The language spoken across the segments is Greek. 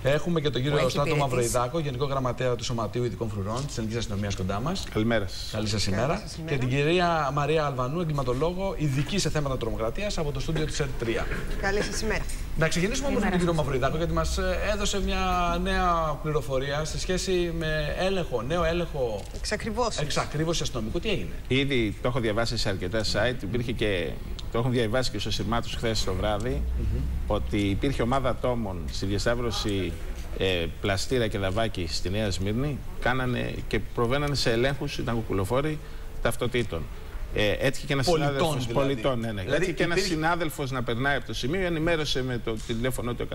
Έχουμε και τον κύριο Στράτο Μαυροϊδάκο, Γενικό Γραμματέα του Σωματείου Ειδικών Φρουρών της Ελληνικής Αστυνομίας κοντά μας. Καλημέρα σας. Καλή σας ημέρα. Και την κυρία Μαρία Αλβανού, εγκληματολόγο, ειδική σε θέματα τρομοκρατίας από το στούντιο της ΕΡΤ3. Καλή σας ημέρα. Να ξεκινήσουμε όμως με τον κύριο Μαυροϊδάκο, γιατί μας έδωσε μια νέα πληροφορία σε σχέση με νέο έλεγχο. Εξακρίβωση αστυνομικού. Τι έγινε? Ήδη το έχω διαβάσει σε αρκετά site. Υπήρχε και. Το έχουν διαβάσει και στο Συρμά τους χθες το βράδυ, ότι υπήρχε ομάδα ατόμων στη διασταύρωση Πλαστήρα και Δαβάκη στη Νέα Σμύρνη, κάνανε και προβαίνανε σε ελέγχους, ήταν κουκουλοφόροι ταυτοτήτων. Έτυχε και ένας συνάδελφος πολιτών, ναι. Έτυχε και ένας συνάδελφος να περνάει από το σημείο, ενημέρωσε με το τηλέφωνο το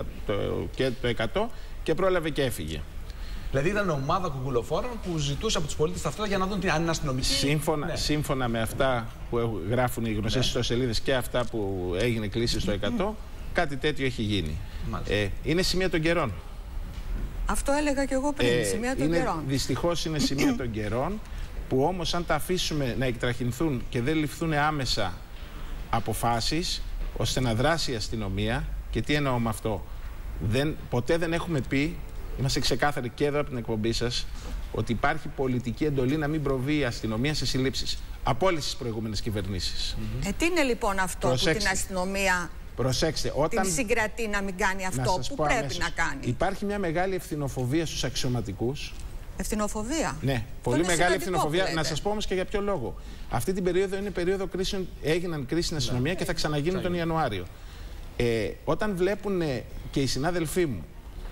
100 και πρόλαβε και έφυγε. Δηλαδή ήταν ομάδα κουκουλοφόρων που ζητούσε από τους πολίτες ταυτότητα για να δουν αν είναι αστυνομική. Σύμφωνα με αυτά που γράφουν οι γνωστές ιστοσελίδες και αυτά που έγινε κλίση στο 100, κάτι τέτοιο έχει γίνει. Είναι σημεία των καιρών. Αυτό έλεγα και εγώ πριν, σημεία των καιρών. Δυστυχώς είναι σημεία των καιρών, που όμως αν τα αφήσουμε να εκτραχυνθούν και δεν ληφθούν άμεσα αποφάσεις ώστε να δράσει η αστυνομία. Και τι εννοώ με αυτό? Ποτέ δεν έχουμε πει, είμαστε ξεκάθαροι και εδώ από την εκπομπή σας, ότι υπάρχει πολιτική εντολή να μην προβεί η αστυνομία σε συλλήψεις από όλες τις προηγούμενες κυβερνήσεις. Τι είναι λοιπόν αυτό που την αστυνομία την συγκρατεί να μην κάνει αυτό που πρέπει να κάνει? Υπάρχει μια μεγάλη ευθυνοφοβία στους αξιωματικούς. Ευθυνοφοβία? Ναι, πολύ μεγάλη ευθυνοφοβία. Να σας πω όμως και για ποιο λόγο. Αυτή την περίοδο είναι περίοδο κρίσεων, έγιναν κρίσεις στην αστυνομία και θα ξαναγίνουν τον Ιανουάριο. Όταν βλέπουν και οι συνάδελφοί μου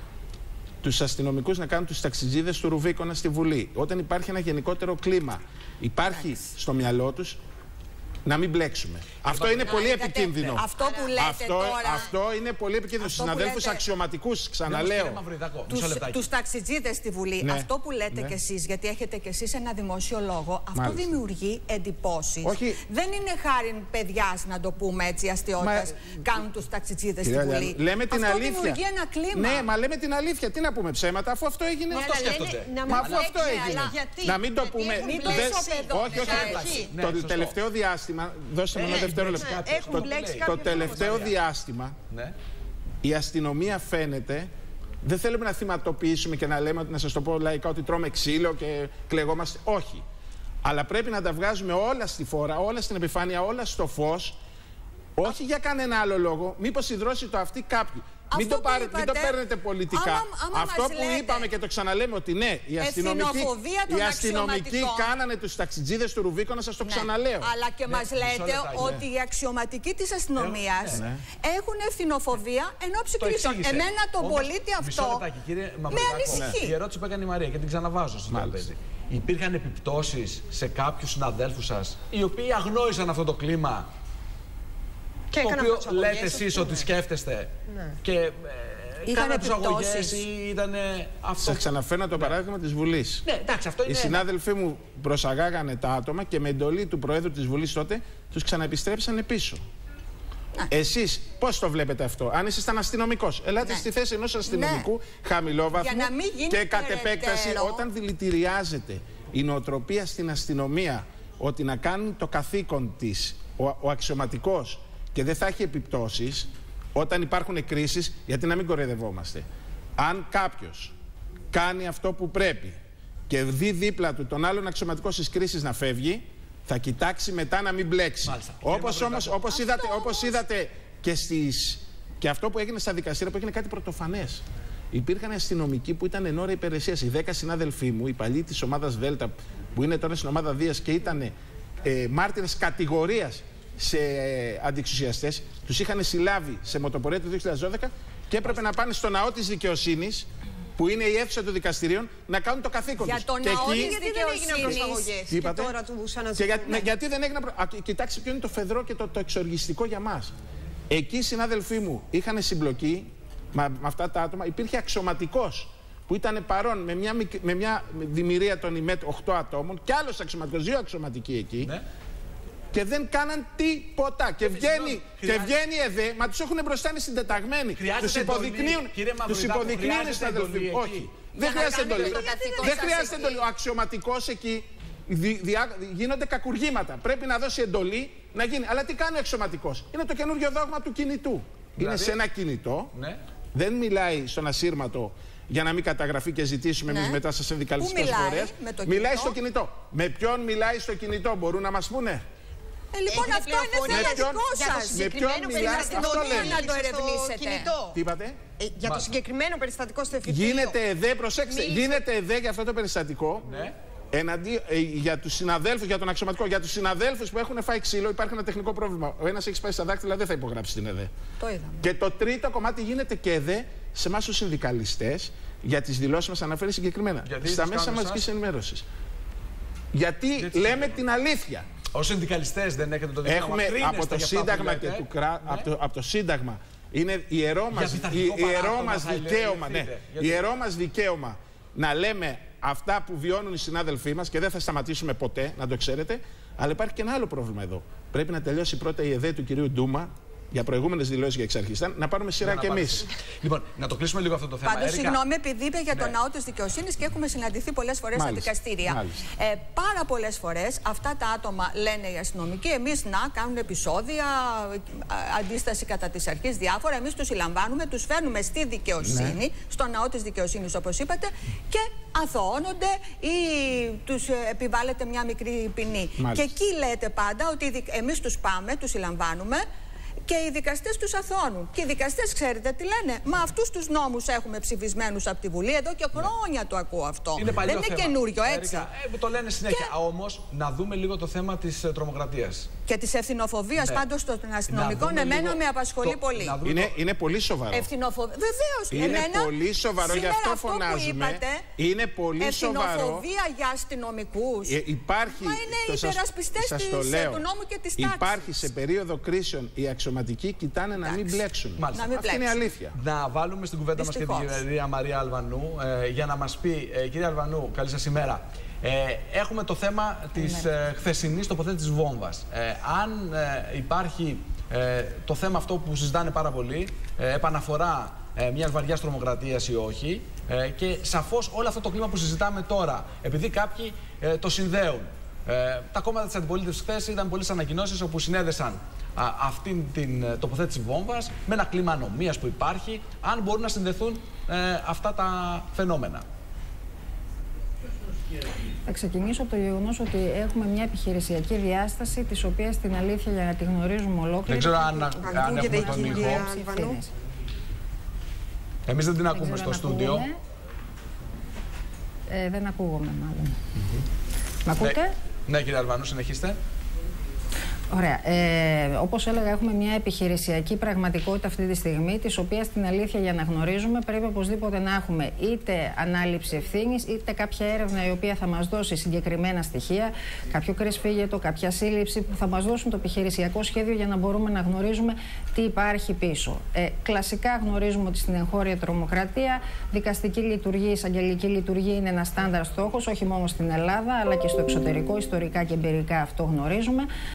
τους αστυνομικούς να κάνουν τους ταξιτζίδες του Ρουβίκονα στη Βουλή, όταν υπάρχει ένα γενικότερο κλίμα, υπάρχει στο μυαλό τους να μην μπλέξουμε. Αυτό είναι πολύ επικίνδυνο. Αυτό που λέτε τώρα. Αυτό είναι πολύ επικίνδυνο. Στους συναδέλφους αξιωματικούς, ξαναλέω. Τους ταξιτζίδες στη Βουλή. Ναι. Αυτό που λέτε κι εσείς, γιατί έχετε κι εσείς ένα δημόσιο λόγο, αυτό δημιουργεί εντυπώσεις. Δεν είναι χάρη παιδιάς, να το πούμε έτσι, αστιότητας, κάνουν τους ταξιτζίδες στη Βουλή. Λέμε την αυτό αλήθεια. Δημιουργεί ένα κλίμα. Ναι, μα λέμε την αλήθεια. Τι να πούμε ψέματα, αφού αυτό έγινε. Αυτό σκέφτονται. Μα αφού αυτό έγινε. Να μην το πούμε. Όχι. Το τελευταίο διάστημα. Δώστε μου ένα δευτερόλεπτο. Το τελευταίο διάστημα η αστυνομία φαίνεται. Δεν θέλουμε να θυματοποιήσουμε και να λέμε, να σας το πω λαϊκά, ότι τρώμε ξύλο και κλαιγόμαστε. Όχι. Αλλά πρέπει να τα βγάζουμε όλα στη φόρα, όλα στην επιφάνεια, όλα στο φως. Όχι για κανένα άλλο λόγο. Μήπως ιδρώσει το αυτή κάποιου. Μην το παίρνετε πολιτικά. Αυτό που είπαμε και το ξαναλέμε, ότι ναι, οι αστυνομικοί κάνανε τους ταξιτζίδες του Ρουβίκονα, σας το ξαναλέω. Αλλά και μας λέτε ότι οι αξιωματικοί της αστυνομίας έχουν ευθυνοφοβία ενόψει κρίσεων. Εμένα τον πολίτη αυτό με ανησυχεί. Η ερώτηση που έκανε η Μαρία και την ξαναβάζω στο τραπέζι. Υπήρχαν επιπτώσεις σε κάποιους συναδέλφους σας οι οποίοι αγνόησαν αυτό το κλίμα? Το οποίο λέτε εσείς ότι σκέφτεστε και κάνατε τους αγωγές ή ήταν αυτό? Σας ξαναφέρω το παράδειγμα της Βουλής. Ναι, εντάξει, αυτό είναι. Οι συνάδελφοί μου προσαγάγανε τα άτομα και με εντολή του Προέδρου της Βουλής τότε τους ξαναεπιστρέψανε πίσω. Εσείς πώς το βλέπετε αυτό? Αν ήσασταν αστυνομικός, ελάτε στη θέση ενός αστυνομικού χαμηλόβαθμου και κατ' επέκταση, όταν δηλητηριάζεται η νοοτροπία στην αστυνομία ότι να κάνει το καθήκον της ο αξιωματικός και δεν θα έχει επιπτώσεις όταν υπάρχουν κρίσεις, γιατί να μην κοροϊδευόμαστε? Αν κάποιος κάνει αυτό που πρέπει και δει δίπλα του τον άλλον αξιωματικό στις κρίσεις να φεύγει, θα κοιτάξει μετά να μην μπλέξει. Όπως είδατε και αυτό που έγινε στα δικαστήρια, που έγινε κάτι πρωτοφανές. Υπήρχαν αστυνομικοί που ήταν εν ώρα υπηρεσίας. Οι 10 συνάδελφοί μου, οι παλιοί της ομάδας Δέλτα, που είναι τώρα στην ομάδα Δίας και ήταν μάρτυρες κατηγορίας σε αντιεξουσιαστές, τους είχαν συλλάβει σε μοτοπορία του 2012 και έπρεπε να πάνε στο ναό της δικαιοσύνης, που είναι η αίθουσα των δικαστηρίων, να κάνουν το καθήκον τους. Για το ναό της δικαιοσύνης και τώρα του γιατί δεν έγιναν Κοιτάξτε ποιο είναι το φεδρό και το εξοργιστικό για μας. Εκεί οι συνάδελφοί μου είχαν συμπλοκή με αυτά τα άτομα. Υπήρχε αξιωματικός που ήταν παρόν με μια δημιουργία των ΙΜΕΤ 8 ατόμων και άλλος αξιωματικός, 2 αξιωματικοί εκεί. Και δεν κάναν τίποτα. Και βγαίνει η ΕΔΕ, μα τους έχουν μπροστά, είναι συντεταγμένοι. Τους υποδεικνύουν οι συναδελφοί. Όχι. Δεν χρειάζεται εντολή. Δεν χρειάζεται εντολή. Ο αξιωματικός εκεί γίνονται κακουργήματα. Πρέπει να δώσει εντολή να γίνει. Αλλά τι κάνει ο αξιωματικός? Είναι το καινούργιο δόγμα του κινητού. Είναι σε ένα κινητό Δεν μιλάει στον ασύρματο για να μην καταγραφεί και ζητήσουμε εμείς μετά σε συνδικαλιστικές φορές. Μιλάει στο κινητό. Με ποιον μιλάει στο κινητό, μπορούν να μας πούνε? Λοιπόν, αυτό είναι θέμα δικό σας. Με ποιον μιλάει, αυτό λέμε. Να το ερευνήσετε. Τι είπατε? Για το συγκεκριμένο περιστατικό στο εφηβείο. Γίνεται ΕΔΕ, προσέξτε, γίνεται ΕΔΕ για αυτό το περιστατικό. Για τους συναδέλφους, για τον αξιωματικό, για τους συναδέλφους που έχουν φάει ξύλο, υπάρχει ένα τεχνικό πρόβλημα. Ο ένας έχει σπάσει στα δάκτυλα, δεν θα υπογράψει την ΕΔΕ. Το είδαμε. Και το τρίτο κομμάτι γίνεται και ΕΔΕ σε εμάς τους συνδικαλιστές για τις δηλώσεις μας αναφέρει συγκεκριμένα. Στα μέσα μαζικής ενημέρωσης. Γιατί λέμε την αλήθεια. Ως συνδικαλιστές δεν έχετε το δικαίωμα? Έχουμε από το Σύνταγμα και του από το Σύνταγμα. Είναι ιερό μας δικαίωμα να λέμε αυτά που βιώνουν οι συνάδελφοί μας και δεν θα σταματήσουμε ποτέ, να το ξέρετε. Αλλά υπάρχει και ένα άλλο πρόβλημα εδώ. Πρέπει να τελειώσει πρώτα η ΕΔΕ του κυρίου Ντούμα για προηγούμενες δηλώσεις για εξαρχιστάν, να πάρουμε σειρά και εμείς. Λοιπόν, να το κλείσουμε λίγο αυτό το θέμα. Πάντως, συγγνώμη, επειδή είπε για τον ναό της δικαιοσύνης και έχουμε συναντηθεί πολλές φορές στα δικαστήρια. Πάρα πολλές φορές αυτά τα άτομα, λένε οι αστυνομικοί, εμείς να κάνουν επεισόδια, αντίσταση κατά της αρχής, διάφορα. Εμείς τους συλλαμβάνουμε, τους φέρνουμε στη δικαιοσύνη, στο ναό της δικαιοσύνης, όπως είπατε, και αθωώνονται ή τους επιβάλλεται μια μικρή ποινή. Και εκεί λέτε πάντα ότι εμείς τους πάμε, τους συλλαμβάνουμε. Και οι δικαστές τους αθώνουν. Και οι δικαστές, ξέρετε τι λένε? Μα αυτούς τους νόμους έχουμε ψηφισμένους από τη Βουλή. Εδώ και χρόνια το ακούω αυτό. Δεν είναι καινούριο, έτσι. Το λένε συνέχεια. Όμως, να δούμε λίγο το θέμα της τρομοκρατίας. Και της ευθυνοφοβίας πάντως των αστυνομικών, εμένα με απασχολεί πολύ. Είναι πολύ σοβαρό. Βεβαίως. Είναι πολύ σοβαρό, γι' αυτό φωνάζουμε. Είναι πολύ σοβαρό. Ευθυνοφοβία για αστυνομικούς. Υπάρχει. Μα είναι υπερασπιστές του νόμου και της τάξης. Υπάρχει σε περίοδο κρίσεων οι αξιωματικοί κοιτάνε να μην μπλέξουν. Αυτή είναι η αλήθεια. Να βάλουμε στην κουβέντα μας και την κυρία Μαρία Αλβανού για να μας πει, κυρία Αλβανού, καλή σας ημέρα. Έχουμε το θέμα της χθεσινής τοποθέτησης βόμβας. Αν υπάρχει το θέμα αυτό που συζητάνε πάρα πολύ, επαναφορά μιας βαριάς τρομοκρατίας ή όχι, και σαφώς όλο αυτό το κλίμα που συζητάμε τώρα, επειδή κάποιοι το συνδέουν. Τα κόμματα της αντιπολίτευσης χθες ήταν πολλές ανακοινώσεις όπου συνέδεσαν αυτήν την τοποθέτηση βόμβας με ένα κλίμα ανομίας που υπάρχει, αν μπορούν να συνδεθούν αυτά τα φαινόμενα. Θα ξεκινήσω από το γεγονός ότι έχουμε μια επιχειρησιακή διάσταση, της οποίας την αλήθεια για να τη γνωρίζουμε ολόκληρη. Δεν ξέρω αν έχουμε τον ήχο. Εμείς δεν την ακούμε στο στούντιο. Δεν ακούγομαι μάλλον. Μ' ακούτε? Ναι, κύριε Αλβανού, συνεχίστε. Ωραία. Όπως έλεγα, έχουμε μια επιχειρησιακή πραγματικότητα αυτή τη στιγμή, της οποίας την αλήθεια για να γνωρίζουμε πρέπει οπωσδήποτε να έχουμε είτε ανάληψη ευθύνης, είτε κάποια έρευνα η οποία θα μας δώσει συγκεκριμένα στοιχεία, κάποιο κρεσφύγετο, κάποια σύλληψη που θα μας δώσουν το επιχειρησιακό σχέδιο για να μπορούμε να γνωρίζουμε τι υπάρχει πίσω. Κλασικά γνωρίζουμε ότι στην εγχώρια τρομοκρατία δικαστική λειτουργία, εισαγγελική λειτουργία είναι ένα στάνταρ στόχος, όχι μόνο στην Ελλάδα αλλά και στο εξωτερικό, ιστορικά και εμπειρικά αυτό γνωρίζουμε.